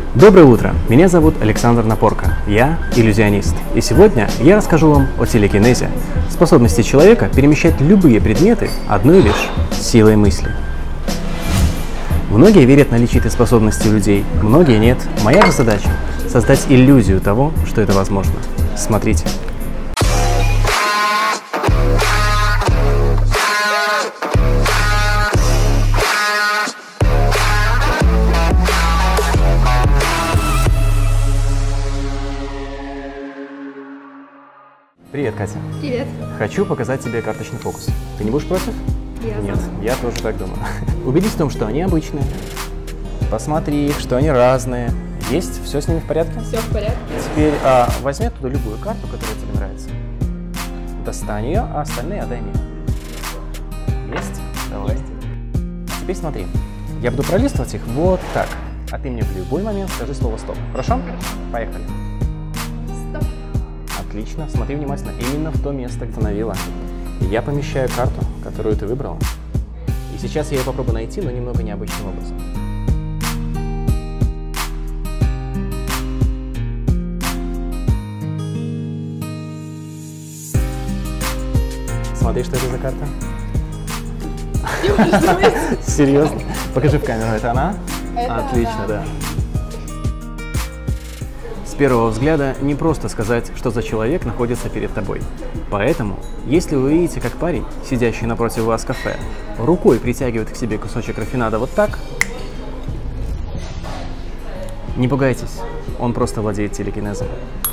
Доброе утро, меня зовут Александр Напорко, я иллюзионист. И сегодня я расскажу вам о телекинезе, способности человека перемещать любые предметы одной лишь силой мысли. Многие верят в наличие этой способности у людей, многие нет. Моя же задача – создать иллюзию того, что это возможно. Смотрите. Привет, Катя. Привет. Хочу показать тебе карточный фокус. Ты не будешь против? Ясно. Нет, я тоже так думаю. Убедись в том, что они обычные. Посмотри их, что они разные. Есть? Все с ними в порядке? Все в порядке. Теперь возьми оттуда любую карту, которая тебе нравится. Достань ее, а остальные отдай мне. Есть? Давай. Теперь смотри. Я буду пролистывать их вот так. А ты мне в любой момент скажи слово «стоп». Хорошо? Поехали. Стоп. Отлично. Смотри внимательно. Именно в то место, где остановила. Я помещаю карту, которую ты выбрала. И сейчас я ее попробую найти, но немного необычным образом. Смотри, что это за карта? Серьезно? Покажи в камеру, это она? Отлично, да. С первого взгляда не просто сказать, что за человек находится перед тобой. Поэтому, если вы видите, как парень, сидящий напротив вас в кафе, рукой притягивает к себе кусочек рафинада вот так, не пугайтесь, он просто владеет телекинезом.